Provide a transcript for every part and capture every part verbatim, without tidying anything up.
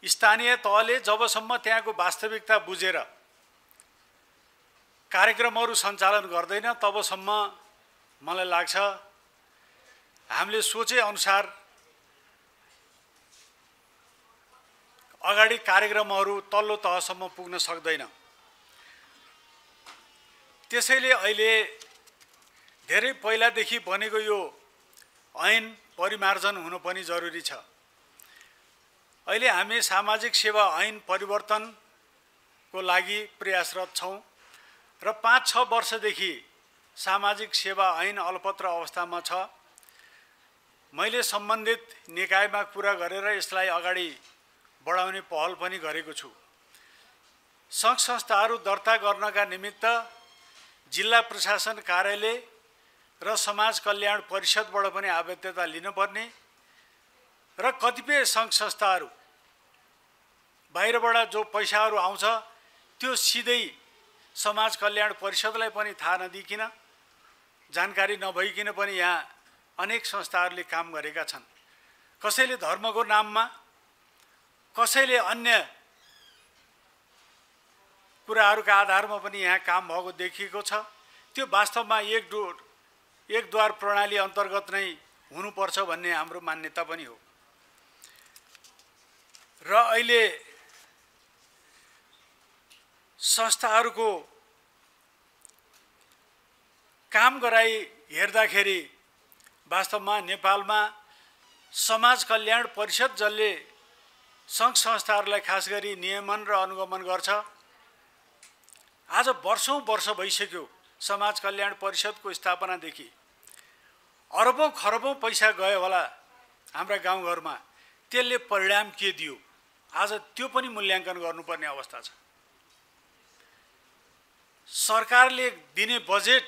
स्थानीय तहले जबसम्म त्यहाँको वास्तविकता बुझेर कार्यक्रमहरू सञ्चालन गर्दैन तबसम्म मलाई लाग्छ हामीले सोचे अनुसार अगाडि कार्यक्रमहरू तल्लो तहसम्म पुग्न सक्दैन। त्यसैले अहिले धेरै पहिलादेखि बनेको यो ऐन परिमार्जन हुनु पनि जरुरी छ। अहिले हामी सामाजिक सेवा ऐन परिवर्तनको लागि प्रयासरत छौं र पाँच छ वर्षदेखि सामाजिक सेवा ऐन अलपत्र अवस्थामा छ। मैले सम्बन्धित निकायमा कुरा गरेर यसलाई अगाडि बढाउने पहल पनि गरेको छु। सङ्घ संस्थाहरू दर्ता गर्नका निमित्त जिल्ला प्रशासन कार्यालय र समाज कल्याण परिषदबाट पनि आवश्यकता लिनुपर्ने र कतिपय सङ्घ संस्थाहरू बाहिरबाट जो पैसाहरू आउँछ त्यो सिधै समाज कल्याण परिषदलाई पनि थाहा नदिइकन जानकारी नभइकन पनि यहाँ अनेक संस्थाहरूले काम गरेका छन्। कसैले धर्मको नाममा, कसैले अन्य कुराहरूका आधारमा पनि यहाँ काम भएको देखिएको छ। त्यो वास्तवमा एक डोर एक द्वार प्रणाली अन्तर्गत नै हुनुपर्छ भन्ने हाम्रो मान्यता पनि हो। र अहिले संस्थाहरूको काम गराई हेर्दाखेरि वास्तवमा नेपालमा समाज कल्याण परिषद जसले सङ्घ संस्थाहरूलाई खास गरी नियमन र अनुगमन गर्छ, आज वर्षौं वर्ष भइसक्यो समाज कल्याण परिषदको स्थापनादेखि अरबौं खरबौं पैसा गयो होला हाम्रा गाउँघरमा, त्यसले परिणाम के दियो आज त्यो पनि मूल्याङ्कन गर्नुपर्ने अवस्था छ। सरकारले दिने बजेट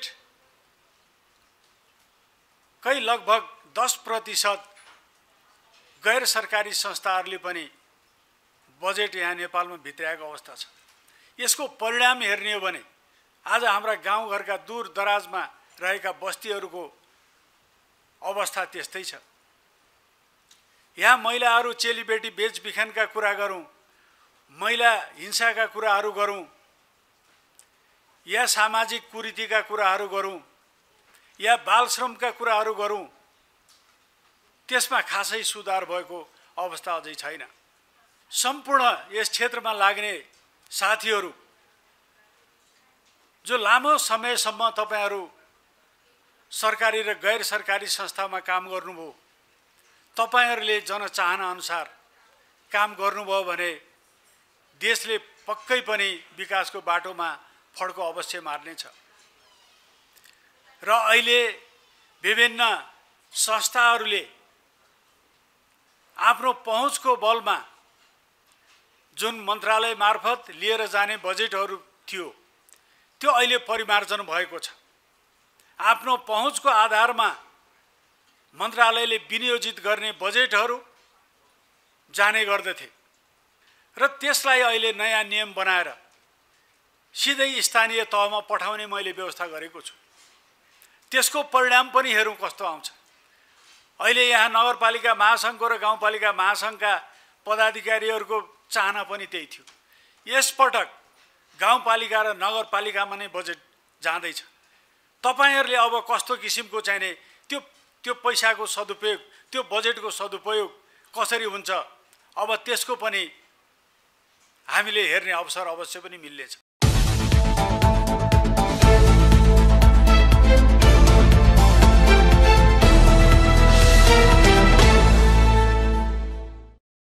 कै लगभग दस प्रतिशत गैर सरकारी संस्थाहरूले पनि बजेट यहाँ नेपालमा भित्राएको अवस्था छ। यसको परिणाम हेर्ने हो भने आज हाम्रा गाउँघरका दूर दराजमा रहेका बस्तीहरूको अवस्था त्यस्तै छ। यहाँ महिलाहरू चेलीबेटी बेचबिखनका कुरा गरौँ, महिला हिंसाका कुराहरू गरौँ, या सामाजिक कुरीतिका कुराहरू गरौँ, या बाल श्रमका कुराहरू गरौँ, त्यसमा खासै सुधार भएको अवस्था अझै छैन। सम्पूर्ण यस क्षेत्रमा लाग्ने साथीहरू जो लामो समयसम्म तपाईहरू सरकारी र गैर सरकारी संस्थामा काम गर्नुभयो, तपाईहरूले जनचाहना अनुसार काम गर्नुभयो भने देशले पक्कै पनि विकासको बाटोमा फड्को अवश्य मार्नेछ। र अहिले विभिन्न संस्थाहरूले आफ्नो पहुँचको बलमा जुन मन्त्रालय मार्फत लिएर जाने बजेटहरू थियो त्यो अहिले परिमार्जन भएको छ। आफ्नो पहुँचको आधारमा मन्त्रालयले विनियोजित गर्ने बजेटहरू जाने गर्दथे र त्यसलाई अहिले नयाँ नियम बनाएर सिधै स्थानीय तहमा पठाउने मैले व्यवस्था गरेको छु। त्यसको परिणाम पनि हेरौँ कस्तो आउँछ। अहिले यहाँ नगरपालिका महासङ्घको र गाउँपालिका महासङ्घका पदाधिकारीहरूको चाहना पनि त्यही थियो। यसपटक गाउँपालिका र नगरपालिकामा नै बजेट जाँदैछ। तपाईहरूले अब कस्तो किसिमको चाहिने त्यो त्यो पैसाको सदुपयोग, त्यो बजेटको सदुपयोग कसरी हुन्छ, अब त्यसको पनि हामीले हेर्ने अवसर अवश्य पनि मिल्नेछ।